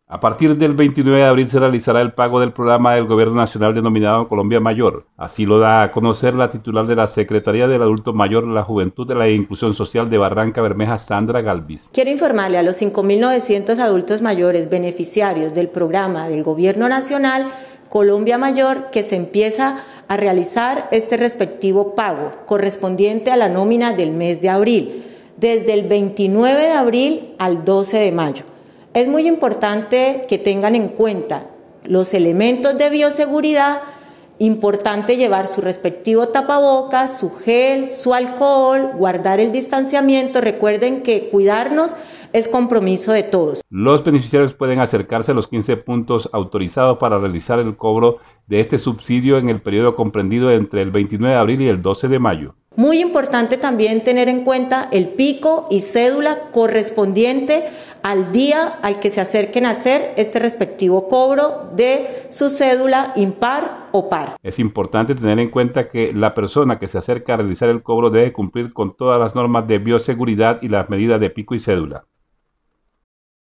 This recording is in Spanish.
A partir del 29 de abril se realizará el pago del programa del Gobierno Nacional denominado Colombia Mayor. Así lo da a conocer la titular de la Secretaría del Adulto Mayor, la Juventud y la Inclusión Social de Barranca Bermeja, Sandra Galvis. Quiero informarle a los 5.900 adultos mayores beneficiarios del programa del Gobierno Nacional Colombia Mayor que se empieza a realizar este respectivo pago correspondiente a la nómina del mes de abril, desde el 29 de abril al 12 de mayo. Es muy importante que tengan en cuenta los elementos de bioseguridad, importante llevar su respectivo tapabocas, su gel, su alcohol, guardar el distanciamiento. Recuerden que cuidarnos es compromiso de todos. Los beneficiarios pueden acercarse a los 15 puntos autorizados para realizar el cobro de este subsidio en el periodo comprendido entre el 29 de abril y el 12 de mayo. Muy importante también tener en cuenta el pico y cédula correspondiente al día al que se acerquen a hacer este respectivo cobro de su cédula impar o par. Es importante tener en cuenta que la persona que se acerca a realizar el cobro debe cumplir con todas las normas de bioseguridad y las medidas de pico y cédula.